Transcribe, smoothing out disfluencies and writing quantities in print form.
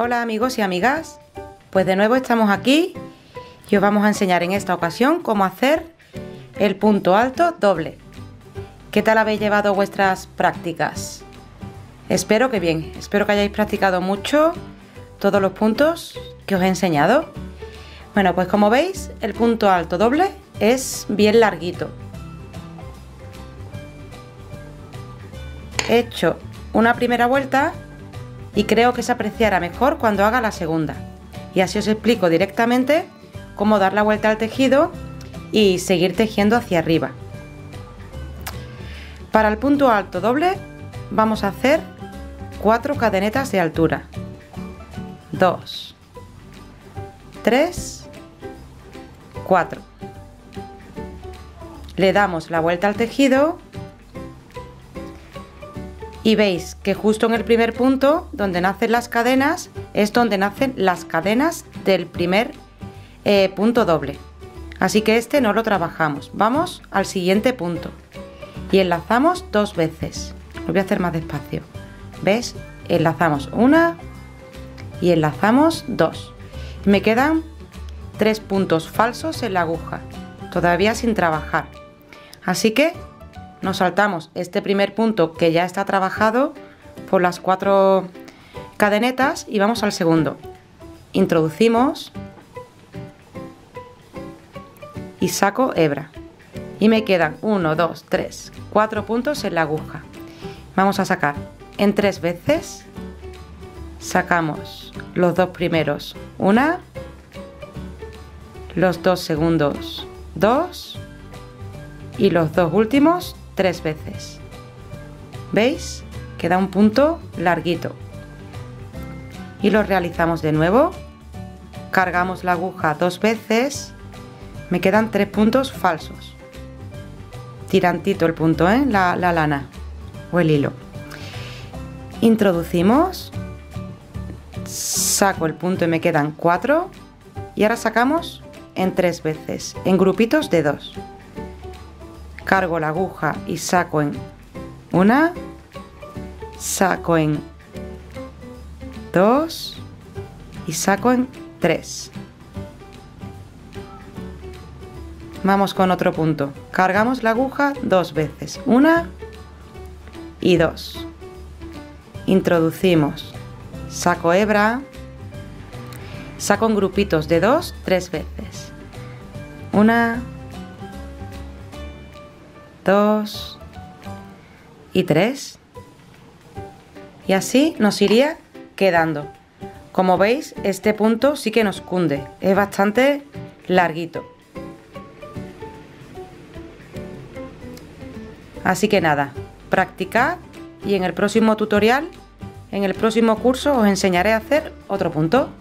Hola amigos y amigas, pues de nuevo estamos aquí y os vamos a enseñar en esta ocasión cómo hacer el punto alto doble. ¿Qué tal habéis llevado vuestras prácticas? Espero que bien, espero que hayáis practicado mucho todos los puntos que os he enseñado. Bueno, pues como veis, el punto alto doble es bien larguito. He hecho una primera vuelta y creo que se apreciará mejor cuando haga la segunda. Y así os explico directamente cómo dar la vuelta al tejido y seguir tejiendo hacia arriba. Para el punto alto doble vamos a hacer 4 cadenetas de altura. 2, 3, 4. Le damos la vuelta al tejido y veis que justo en el primer punto donde nacen las cadenas es donde nacen las cadenas del primer punto doble, así que este no lo trabajamos. Vamos al siguiente punto y enlazamos 2 veces. Lo voy a hacer más despacio. ¿Ves? Enlazamos una y enlazamos 2. Me quedan 3 puntos falsos en la aguja todavía sin trabajar, así que nos saltamos este primer punto que ya está trabajado por las 4 cadenetas y vamos al segundo. Introducimos y saco hebra y me quedan 1, 2, 3, 4 puntos en la aguja. Vamos a sacar en 3 veces, sacamos los 2 primeros, una, los 2 segundos, 2 y los 2 últimos 3 veces. ¿Veis? Queda un punto larguito. Y lo realizamos de nuevo. Cargamos la aguja 2 veces. Me quedan 3 puntos falsos. Tirantito el punto, la lana o el hilo. Introducimos. Saco el punto y me quedan 4. Y ahora sacamos en 3 veces, en grupitos de 2. Cargo la aguja y saco en una, saco en 2 y saco en 3. Vamos con otro punto. Cargamos la aguja 2 veces, una y 2. Introducimos, saco hebra, saco en grupitos de 2 3 veces. Una, 2 y 3 y así nos iría quedando. Como veis, este punto sí que nos cunde, es bastante larguito. Así que nada, practicad y en el próximo tutorial, en el próximo curso os enseñaré a hacer otro punto.